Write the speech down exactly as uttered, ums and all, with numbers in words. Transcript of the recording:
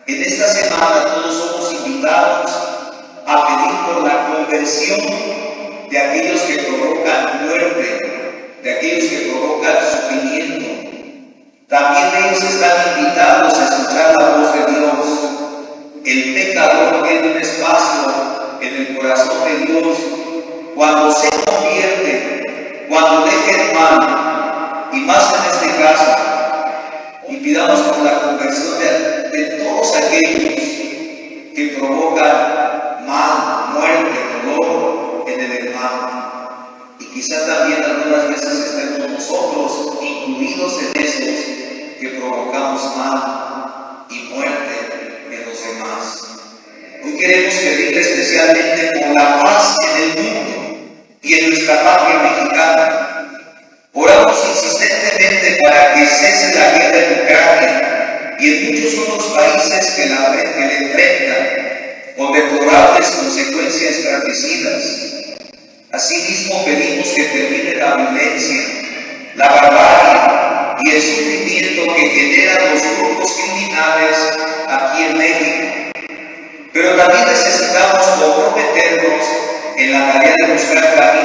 En esta semana todos somos invitados a pedir por la conversión de aquellos que provocan muerte, de aquellos que provocan sufrimiento. También ellos están invitados a escuchar la voz de Dios. El pecador tiene un espacio en el corazón de Dios cuando se convierte, cuando deja el mal, y más en este caso, y pidamos por la conversión de, de todos aquellos que provocan mal, muerte, dolor en el hermano. Y quizá también algunas veces estemos nosotros incluidos en estos que provocamos mal y muerte en los demás. Hoy queremos pedirle especialmente por la paz en el mundo y en nuestra patria mexicana. Oramos insistentemente para que cese la guerra en Ucrania y en muchos otros países que la, que la enfrentan con deplorables consecuencias fratricidas. Asimismo pedimos que termine la violencia, la barbarie y el sufrimiento que generan los grupos criminales aquí en México. Pero también necesitamos comprometernos en la tarea de buscar caminos